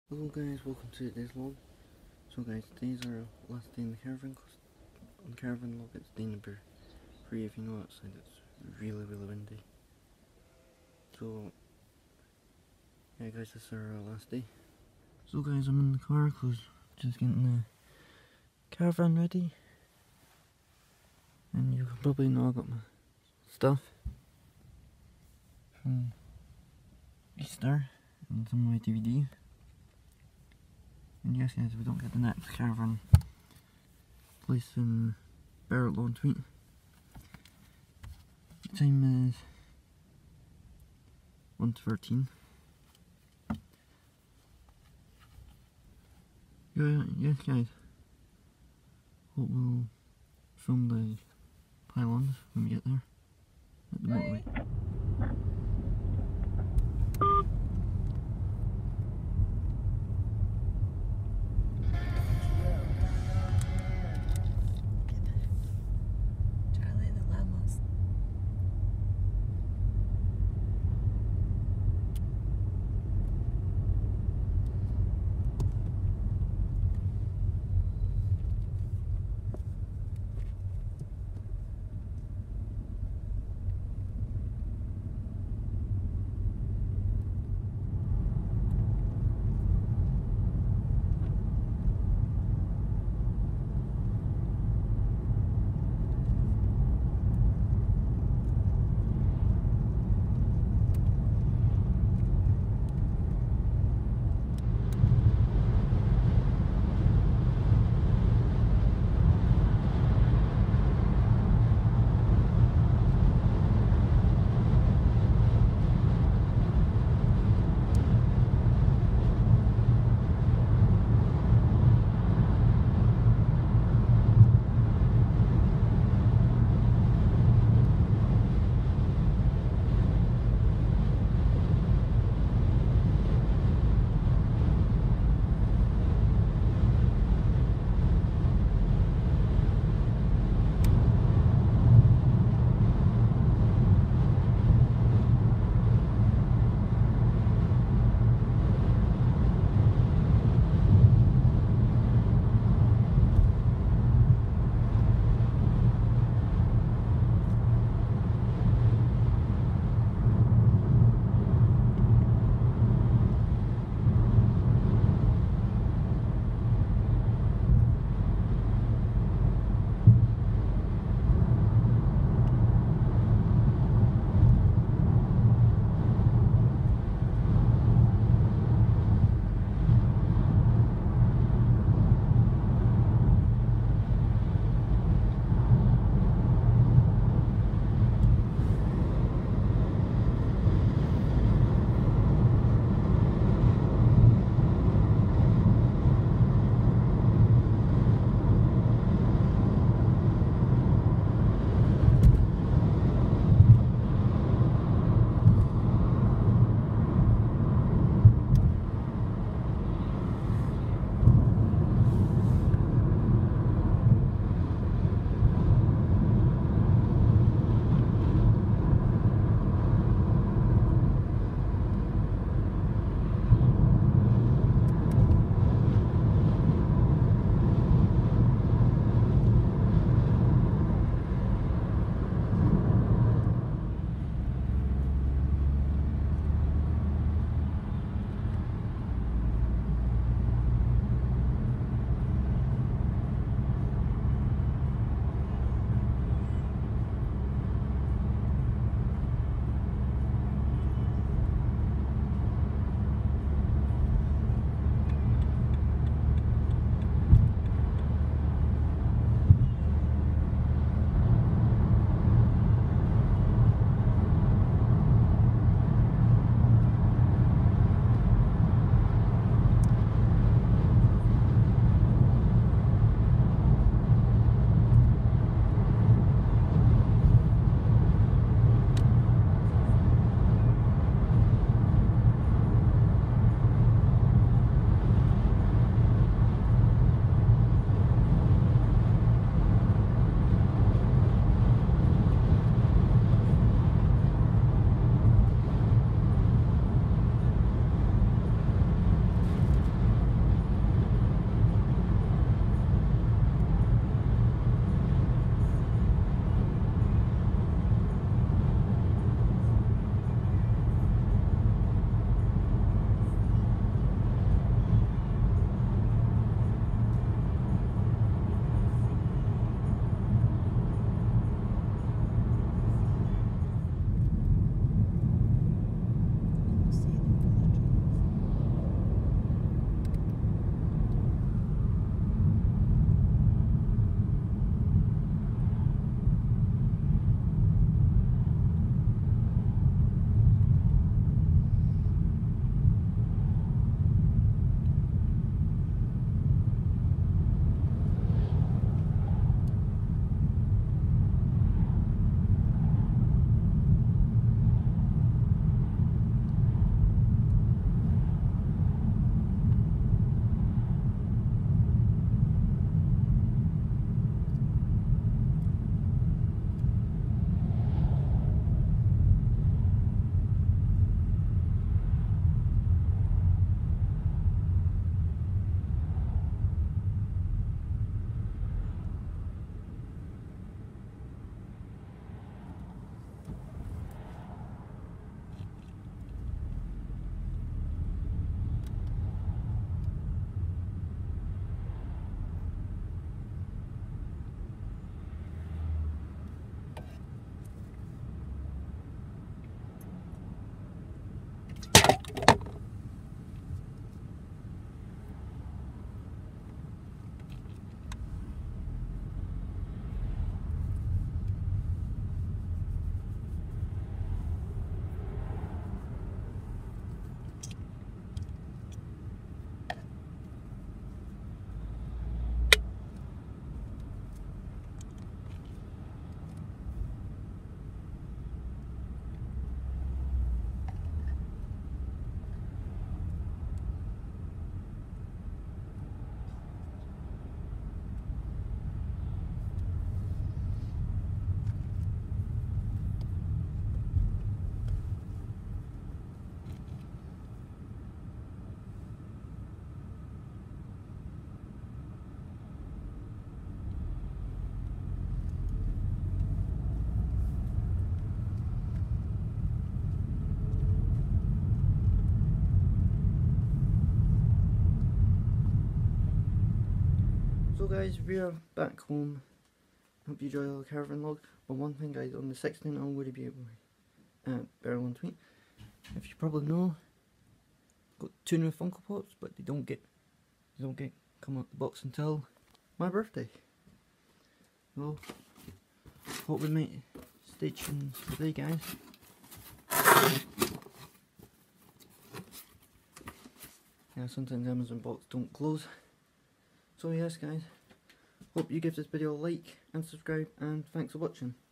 Hello guys, welcome to today's vlog. So guys, today's our last day in the caravan, cause on the caravan vlog it's day number 3 if you know outside it's really windy. So yeah guys, this is our last day. So guys, I'm in the car cause just getting the caravan ready. And you can probably know I got my stuff from Easter and some of my DVD. And yes guys, we don't get the next caravan place in Barrett Lawn Tweet. The time is 1:13. Yes guys, hope we'll film the pylons when we get there at the motorway. So guys, we are back home. Hope you enjoy the caravan log. But one thing guys, on the 16th I'm going to be able Barrel and Tweet. If you probably know, got 2 new Funko Pops, but they don't get come out the box until my birthday. So hope we might stay tuned today guys. Yeah, sometimes Amazon box don't close. So yes guys, hope you give this video a like and subscribe, and thanks for watching.